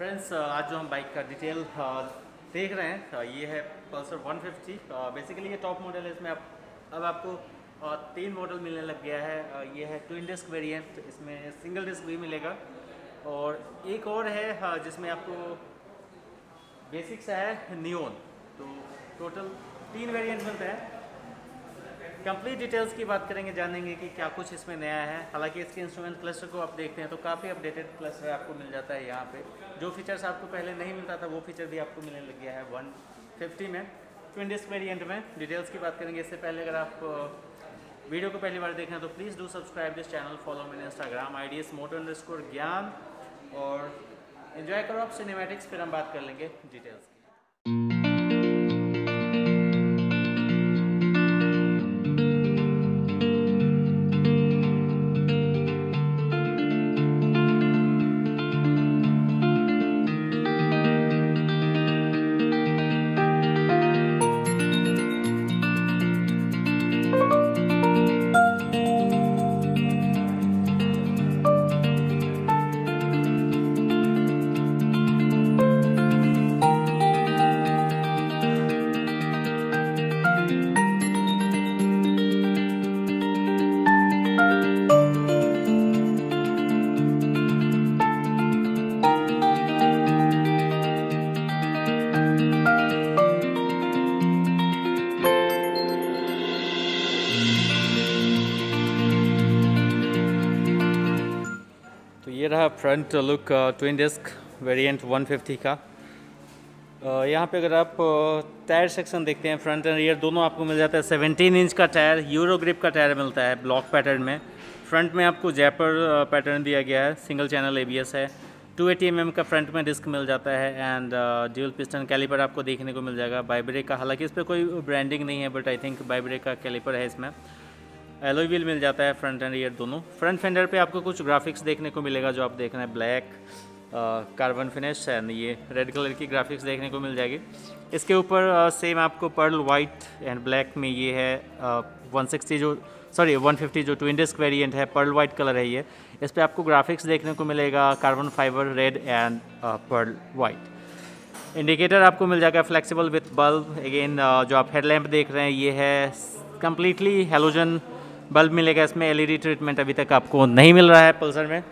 Friends आज जो हम बाइक का डिटेल देख रहे हैं ये है पल्सर 150। बेसिकली ये टॉप मॉडल है। इसमें अब आपको तीन मॉडल मिलने लग गया है। ये है ट्विन डिस्क वेरिएंट, इसमें सिंगल डिस्क भी मिलेगा और एक और है जिसमें आपको बेसिक सा है नियोन। तो टोटल तीन वेरिएंट मिलते हैं। कंप्लीट डिटेल्स की बात करेंगे, जानेंगे कि क्या कुछ इसमें नया है। हालांकि इसके इंस्ट्रूमेंट क्लस्टर को आप देखते हैं तो काफ़ी अपडेटेड क्लस्टर आपको मिल जाता है। यहाँ पे जो फीचर्स आपको पहले नहीं मिलता था वो फीचर भी आपको मिलने लग गया है 150 में, ट्विन डिस्क वेरिएंट में। डिटेल्स की बात करेंगे इससे पहले अगर आप वीडियो को पहली बार देख रहे हैं तो please do subscribe this channel, follow मेरे इंस्टाग्राम IDS moto_ज्ञान और इन्जॉय करो आप सिनेमैटिक्स। फिर हम बात कर लेंगे डिटेल्स की। ये रहा front look twin disc variant 150 का। यहाँ पे अगर आप टायर सेक्शन देखते हैं, फ्रंट एंड रियर दोनों आपको मिल जाता है। 17 इंच का टायर, यूरो ग्रिप का टायर मिलता है ब्लॉक पैटर्न में। फ्रंट में आपको जैपर पैटर्न दिया गया है, सिंगल चैनल ABS है। 280 mm का फ्रंट में डिस्क मिल जाता है एंड ड्यूल पिस्टन कैलिपर आपको देखने को मिल जाएगा। बाइब्रेक का, हालांकि इस पर कोई ब्रांडिंग नहीं है बट आई थिंक बाइब्रेक का कैलिपर है इसमें। एलॉय व्हील मिल जाता है फ्रंट एंड रियर दोनों। फ्रंट फेंडर पे आपको कुछ ग्राफिक्स देखने को मिलेगा जो आप देख रहे हैं, ब्लैक कार्बन फिनिश एंड ये रेड कलर की ग्राफिक्स देखने को मिल जाएगी। इसके ऊपर सेम आपको पर्ल वाइट एंड ब्लैक में ये है 150 जो ट्विन डिस्क वेरिएंट है, पर्ल वाइट कलर है ये। इस पर आपको ग्राफिक्स देखने को मिलेगा carbon fibre red and pearl white. Indicator आपको मिल जाएगा फ्लेक्सिबल विथ बल्ब। अगेन जो आप हेडलैम्प देख रहे हैं ये है कम्प्लीटली हेलोजन बल्ब मिलेगा इसमें। LED ट्रीटमेंट अभी तक आपको नहीं मिल रहा है पल्सर में।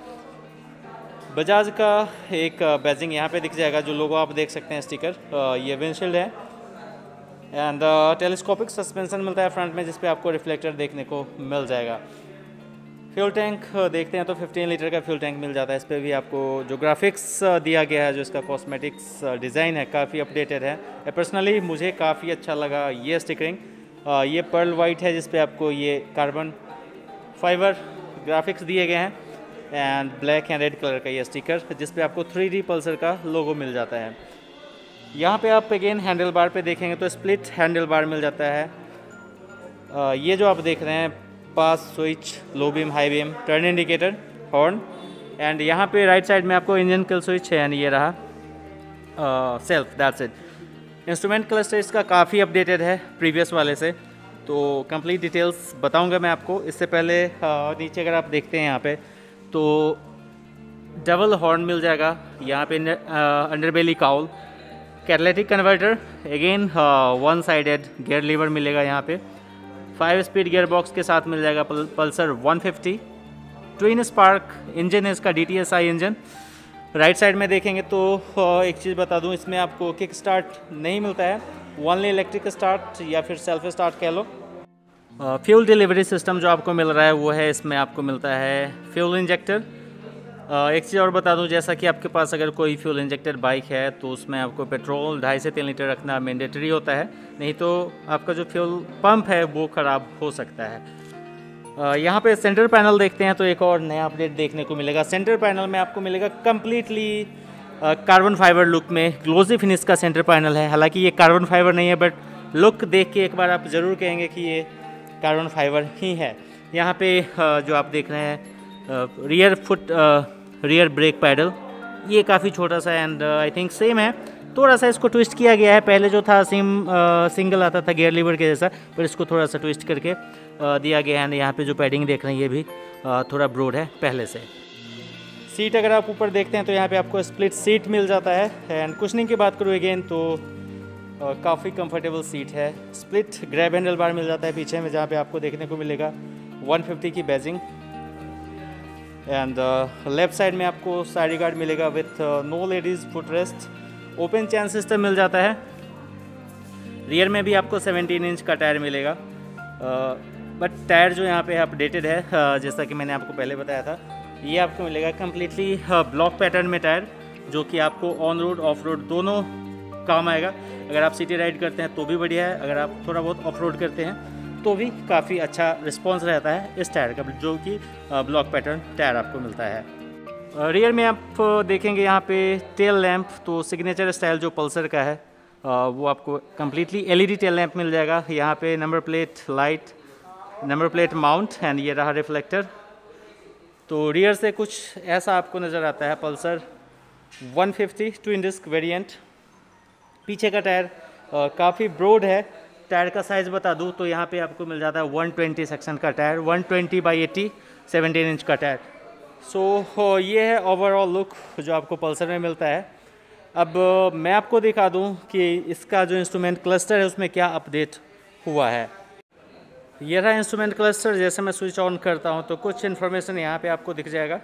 बजाज का एक बैजिंग यहाँ पे दिख जाएगा, जो लोगो आप देख सकते हैं स्टिकर। ये विंडशील्ड है एंड टेलीस्कोपिक सस्पेंशन मिलता है फ्रंट में, जिस पे आपको रिफ्लेक्टर देखने को मिल जाएगा। फ्यूल टैंक देखते हैं तो 15 लीटर का फ्यूल टैंक मिल जाता है। इस पर भी आपको जो ग्राफिक्स दिया गया है, जो इसका कॉस्मेटिक्स डिज़ाइन है, काफ़ी अपडेटेड है। पर्सनली मुझे काफ़ी अच्छा लगा ये स्टिकरिंग। ये पर्ल वाइट है जिस पे आपको ये कार्बन फाइबर ग्राफिक्स दिए गए हैं and black and red colour का ये स्टिकर जिस पे आपको 3D पल्सर का लोगो मिल जाता है। यहाँ पे आप अगेन हैंडल बार पे देखेंगे तो स्प्लिट हैंडल बार मिल जाता है। ये जो आप देख रहे हैं, pass switch, low beam, high beam, turn indicator, horn and यहाँ पे राइट साइड में आपको इंजन किल स्विच है एंड ये रहा self, that's it. Instrument cluster इसका काफ़ी अपडेटेड है प्रीवियस वाले से, तो कंप्लीट डिटेल्स बताऊंगा मैं आपको। इससे पहले नीचे अगर आप देखते हैं यहाँ पे तो डबल हॉर्न मिल जाएगा। यहाँ पे underbelly cowl, catalytic converter, again 1 sided gear lever मिलेगा यहाँ पे। 5 स्पीड गियर बॉक्स के साथ मिल जाएगा पल्सर 150। ट्विन स्पार्क इंजन है इसका, DTSI इंजन। राइट साइड में देखेंगे तो एक चीज़ बता दूं, इसमें आपको किक स्टार्ट नहीं मिलता है, ओनली इलेक्ट्रिक स्टार्ट या फिर सेल्फ स्टार्ट कह लो। फ्यूल डिलीवरी सिस्टम जो आपको मिल रहा है वो है, इसमें आपको मिलता है फ्यूल इंजेक्टर। एक चीज़ और बता दूं, जैसा कि आपके पास अगर कोई फ्यूल इंजेक्टेड बाइक है तो उसमें आपको पेट्रोल 2.5 से 3 लीटर रखना मैंडेटरी होता है, नहीं तो आपका जो फ्यूल पंप है वो ख़राब हो सकता है। यहाँ पे सेंटर पैनल देखते हैं तो एक और नया अपडेट देखने को मिलेगा। सेंटर पैनल में आपको मिलेगा कम्प्लीटली कार्बन फाइबर लुक में ग्लोजी फिनिश का सेंटर पैनल है। हालांकि ये कार्बन फाइबर नहीं है बट लुक देख के एक बार आप ज़रूर कहेंगे कि ये कार्बन फाइबर ही है। यहाँ पे जो आप देख रहे हैं रियर ब्रेक पैडल, ये काफ़ी छोटा सा एंड आई थिंक सेम है। थोड़ा सा इसको ट्विस्ट किया गया है, पहले जो था सिंगल आता था गियर लीवर के जैसा, पर इसको थोड़ा सा ट्विस्ट करके दिया गया है। यहाँ पे जो पैडिंग देख रहे हैं ये भी थोड़ा ब्रॉड है पहले से। सीट अगर आप ऊपर देखते हैं तो यहाँ पे आपको स्प्लिट सीट मिल जाता है। एंड कुशनिंग की बात करूँ अगेन तो काफ़ी कंफर्टेबल सीट है। स्प्लिट ग्रैब हैंडल बार मिल जाता है पीछे में, जहाँ पे आपको देखने को मिलेगा 150 की बैजिंग। एंड लेफ्ट साइड में आपको साइड गार्ड मिलेगा with no ladies foot rest. Open chain system मिल जाता है। रियर में भी आपको 17 इंच का टायर मिलेगा, बट टायर जो यहाँ पे अपडेटेड है, जैसा कि मैंने आपको पहले बताया था, ये आपको मिलेगा कम्प्लीटली ब्लॉक पैटर्न में टायर, जो कि आपको ऑन रोड ऑफ रोड दोनों काम आएगा। अगर आप सिटी राइड करते हैं तो भी बढ़िया है, अगर आप थोड़ा बहुत ऑफ रोड करते हैं तो भी काफ़ी अच्छा रिस्पॉन्स रहता है इस टायर का, जो कि ब्लॉक पैटर्न टायर आपको मिलता है। रियर में आप देखेंगे यहाँ पे टेल लैंप, तो सिग्नेचर स्टाइल जो पल्सर का है वो आपको कम्प्लीटली LED टेल लैंप मिल जाएगा। यहाँ पे number plate light, number plate mount and ये रहा रिफ्लेक्टर। तो रियर से कुछ ऐसा आपको नज़र आता है पल्सर 150 ट्विन डिस्क वेरिएंट। पीछे का टायर काफ़ी ब्रॉड है। टायर का साइज़ बता दूँ तो यहाँ पे आपको मिल जाता है 120 सेक्शन का टायर, 120/80 17 इंच का टायर। सो ये है ओवरऑल लुक जो आपको पल्सर में मिलता है। अब मैं आपको दिखा दूं कि इसका जो इंस्ट्रूमेंट क्लस्टर है उसमें क्या अपडेट हुआ है। ये रहा इंस्ट्रूमेंट क्लस्टर। जैसे मैं स्विच ऑन करता हूं तो कुछ इन्फॉर्मेशन यहाँ पे आपको दिख जाएगा।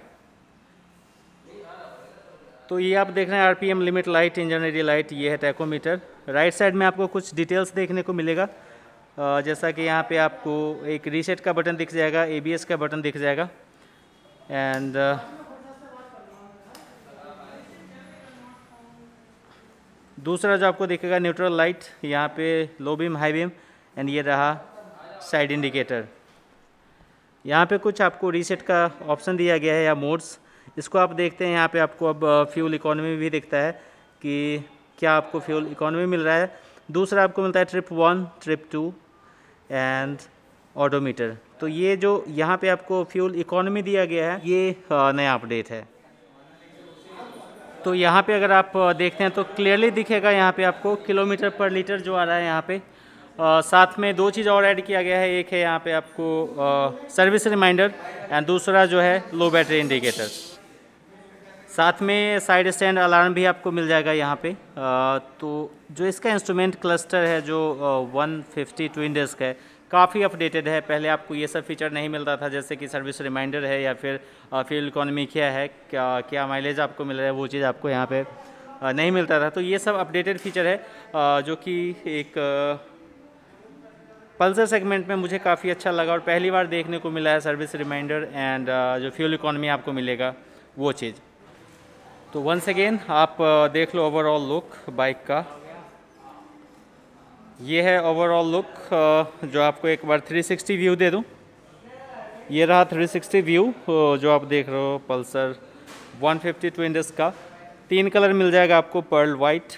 तो ये आप देख रहे हैं RPM limit light, engine ready light, ये है टैकोमीटर। राइट साइड में आपको कुछ डिटेल्स देखने को मिलेगा, जैसा कि यहाँ पे आपको एक रीसेट का बटन दिख जाएगा, ABS का बटन दिख जाएगा। एंड दूसरा जो आपको दिखेगा न्यूट्रल लाइट, यहाँ पे low beam, high beam, and ये रहा साइड इंडिकेटर। यहाँ पे कुछ आपको रीसेट का ऑप्शन दिया गया है या मोड्स, इसको आप देखते हैं। यहाँ पे आपको अब फ्यूल इकोनॉमी भी दिखता है कि क्या आपको फ्यूल इकोनॉमी मिल रहा है। दूसरा आपको मिलता है ट्रिप 1, ट्रिप 2 एंड ऑडोमीटर। तो ये जो यहाँ पे आपको फ्यूल इकोनॉमी दिया गया है ये नया अपडेट है। तो यहाँ पे अगर आप देखते हैं तो क्लियरली दिखेगा यहाँ पे आपको किलोमीटर पर लीटर जो आ रहा है यहाँ पे। साथ में दो चीज़ और ऐड किया गया है, एक है यहाँ पे आपको सर्विस रिमाइंडर एंड दूसरा जो है लो बैटरी इंडिकेटर। साथ में साइड स्टैंड अलार्म भी आपको मिल जाएगा यहाँ पे। तो जो इसका इंस्ट्रूमेंट क्लस्टर है जो 150 ट्विन डिस्क है, काफ़ी अपडेटेड है। पहले आपको ये सब फीचर नहीं मिलता था, जैसे कि सर्विस रिमाइंडर है या फिर फ्यूल इकोनॉमी क्या है, क्या माइलेज आपको मिल रहा है, वो चीज़ आपको यहाँ पे नहीं मिलता था। तो ये सब अपडेटेड फीचर है, जो कि एक पल्सर सेगमेंट में मुझे काफ़ी अच्छा लगा और पहली बार देखने को मिला है सर्विस रिमाइंडर एंड जो फ्यूल इकोनॉमी आपको मिलेगा वो चीज़। तो वंस अगेन आप देख लो ओवरऑल लुक बाइक का। ये है ओवरऑल लुक, जो आपको एक बार 360 व्यू दे दूं। ये रहा 360 व्यू जो आप देख रहे हो पल्सर 150 ट्विन डिस्क का। 3 कलर मिल जाएगा आपको, pearl white,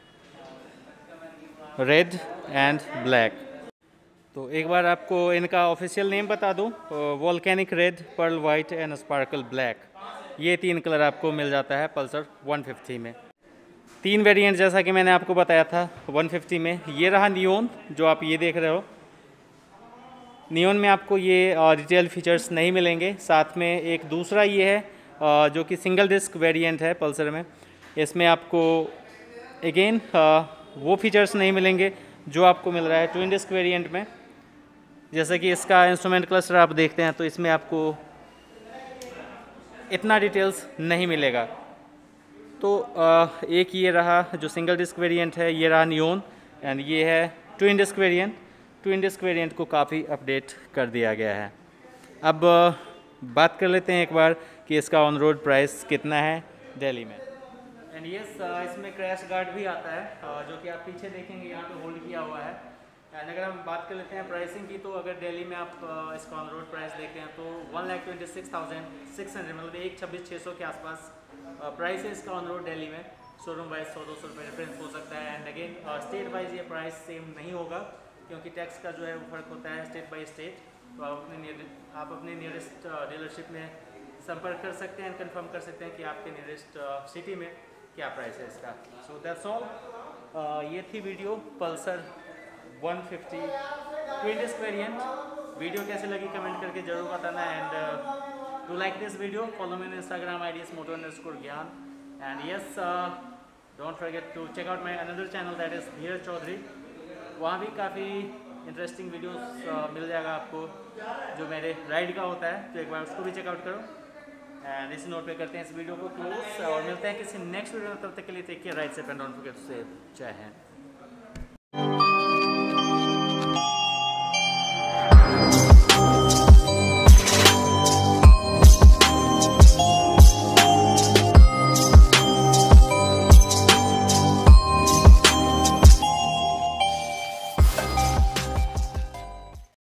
red and black. तो एक बार आपको इनका ऑफिशियल नेम बता दूं, volcanic red, pearl white and sparkle black. ये 3 कलर आपको मिल जाता है पल्सर 150 में। 3 वेरिएंट जैसा कि मैंने आपको बताया था 150 में। ये रहा नियोन जो आप ये देख रहे हो। नियोन में आपको ये डिटेल फीचर्स नहीं मिलेंगे। साथ में एक दूसरा ये है जो कि सिंगल डिस्क वेरिएंट है पल्सर में। इसमें आपको अगेन वो फीचर्स नहीं मिलेंगे जो आपको मिल रहा है ट्विन डिस्क वेरिएंट में। जैसे कि इसका इंस्ट्रूमेंट क्लस्टर आप देखते हैं तो इसमें आपको इतना डिटेल्स नहीं मिलेगा। तो एक ये रहा जो सिंगल डिस्क वेरिएंट है, ये रहा नियोन, एंड ये है twin disc variant. Twin disc variant को काफ़ी अपडेट कर दिया गया है। अब बात कर लेते हैं एक बार कि इसका ऑन रोड प्राइस कितना है दिल्ली में। एंड यस, इसमें क्रैश गार्ड भी आता है जो कि आप पीछे देखेंगे यहाँ पे होल्ड किया हुआ है। एंड अगर हम बात कर लेते हैं प्राइसिंग की, तो अगर दिल्ली में आप इसका ऑन रोड प्राइस देखते हैं तो 1,26,600 मतलब 1,26,600 के आसपास प्राइस है इसका ऑन रोड दिल्ली में। शोरूम वाइज 100-200 रुपये डिफरेंस हो सकता है। एंड अगेन स्टेट वाइज ये प्राइस सेम नहीं होगा, क्योंकि टैक्स का जो है वो फ़र्क होता है स्टेट बाई स्टेट। तो आप अपने नियरेस्ट डीलरशिप में संपर्क कर सकते हैं, कंफर्म कर सकते हैं कि आपके नियरेस्ट सिटी में क्या प्राइस है इसका। So that's all. ये थी video Pulsar 150 twin disc variant. Video कैसे लगी कमेंट करके ज़रूर बताना। And Do like this video, follow me on Instagram ID is moto_gyan, and yes, don't forget to check out my another channel that is Dheeraj Chaudhary. वहाँ भी काफ़ी interesting videos मिल जाएगा आपको जो मेरे राइड का होता है, तो एक बार उसको भी चेकआउट करो। एंड इसी नोट पे करते हैं इस वीडियो को क्लोज और मिलते हैं किसी नेक्स्ट वीडियो में। तब तक के लिए take care, ride safe and don't forget to say Jai Hind.